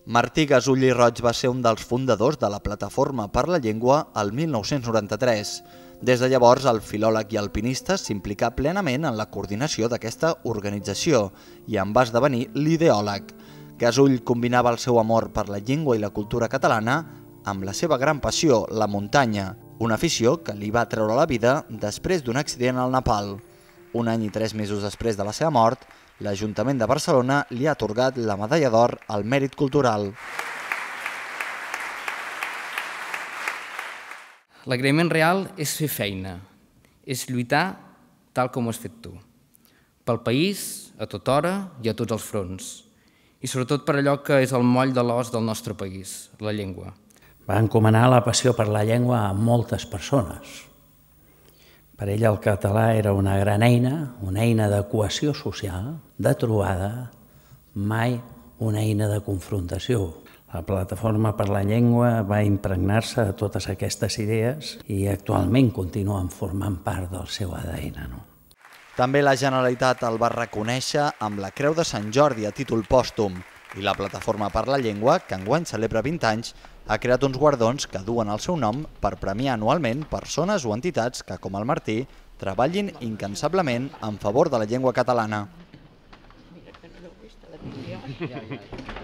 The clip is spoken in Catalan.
Martí Gasull i Roig va ser un dels fundadors de la Plataforma per la Llengua el 1993. Des de llavors, el filòleg i alpinista s'implicà plenament en la coordinació d'aquesta organització i en va esdevenir l'ideòleg. Gasull combinava el seu amor per la llengua i la cultura catalana amb la seva gran passió, la muntanya, una afició que li va treure la vida després d'un accident al Nepal. Un any i 3 mesos després de la seva mort, l'Ajuntament de Barcelona li ha atorgat la medalla d'or al mèrit cultural. L'agraïment real és fer feina, és lluitar tal com ho has fet tu. Pel país, a tota hora i a tots els fronts. I sobretot per allò que és el moll de l'os del nostre país, la llengua. Va encomanar la passió per la llengua a moltes persones. Per ell el català era una gran eina de cohesió social, de trobada, mai una eina de confrontació. La Plataforma per la Llengua va impregnar-se de totes aquestes idees i actualment continuen formant part del seu ADN. També la Generalitat el va reconèixer amb la Creu de Sant Jordi a títol pòstum i la Plataforma per la Llengua, que enguany celebra 20 anys, ha creat uns guardons que duen el seu nom per premiar anualment persones o entitats que, com el Martí, treballin incansablement en favor de la llengua catalana.